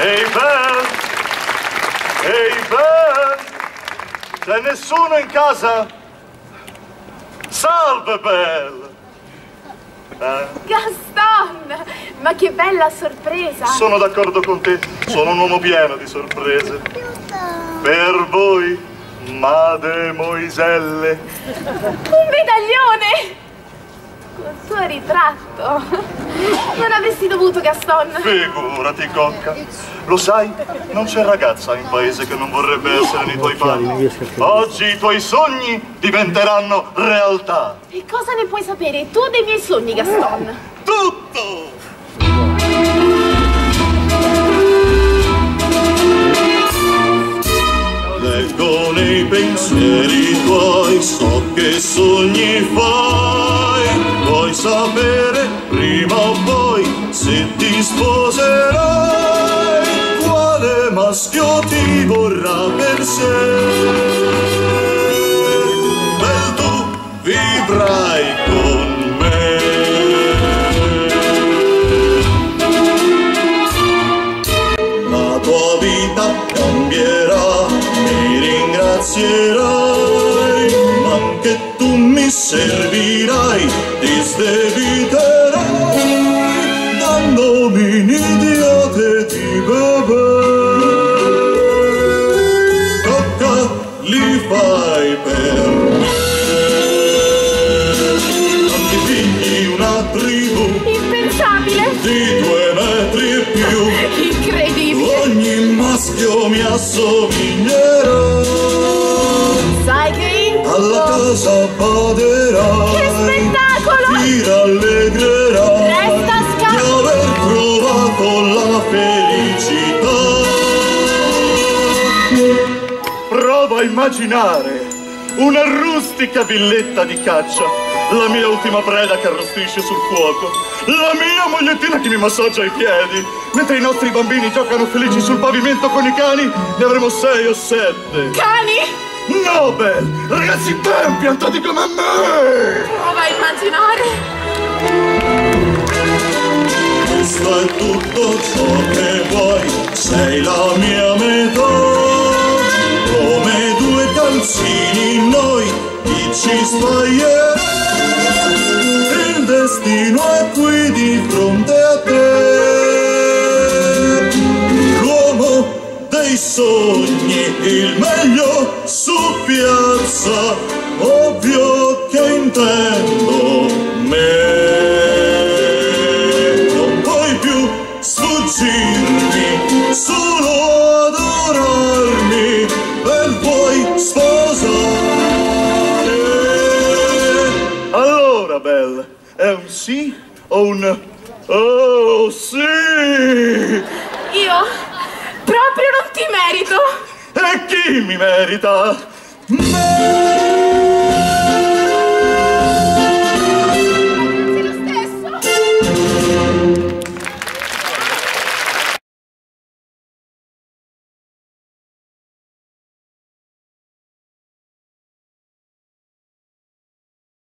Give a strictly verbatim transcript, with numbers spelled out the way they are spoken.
Ehi, Belle! Ehi, Belle! C'è nessuno in casa? Salve, Belle! Eh? Gaston! Ma che bella sorpresa! Sono d'accordo con te, sono un uomo pieno di sorprese. Per voi, mademoiselle. Un medaglione! Col suo ritratto. Non avresti dovuto, Gaston. Figurati, cocca. Lo sai, non c'è ragazza in paese che non vorrebbe essere nei tuoi panni. Oggi i tuoi sogni diventeranno realtà. E cosa ne puoi sapere tu dei miei sogni, Gaston? Tutto! Leggo nei pensieri tuoi, so che sogni fai. Vuoi sapere prima o poi se ti sposerai? Quale maschio ti vorrà per sé? Bel, tu vivrai con me. La tua vita cambierà, mi ringrazierai, ma anche tu mi servirai, ti sdebiterai, dandomi nidiate di bebè. Cocca, li fai per me. Tanti figli, una tribù Impensabile! di due metri e più. Incredibile! Ogni maschio mi assomiglierà. Sai che in Alla casa baderai, che spettacolo! ti rallegrerai Resta di scappato! aver trovato la felicità. Prova a immaginare una rustica villetta di caccia, la mia ultima preda che arrostisce sul fuoco, la mia mogliettina che mi massaggia i piedi, mentre i nostri bambini giocano felici sul pavimento con i cani. Ne avremo sei o sette. Cani? Nobel! Ragazzi ben piantati come me! Prova a immaginare! Questo è tutto ciò che vuoi, sei la mia metà. Come due calzini noi chi ci sbaglierà. Il destino è qui di fronte a te. L'uomo dei sogni, il meglio su piazza, ovvio che intendo me. Non puoi più sfuggirmi, solo adorarmi, ben puoi sposare. Allora, Belle, è un sì o un oh sì? Io proprio non ti merito! E chi mi merita? Me!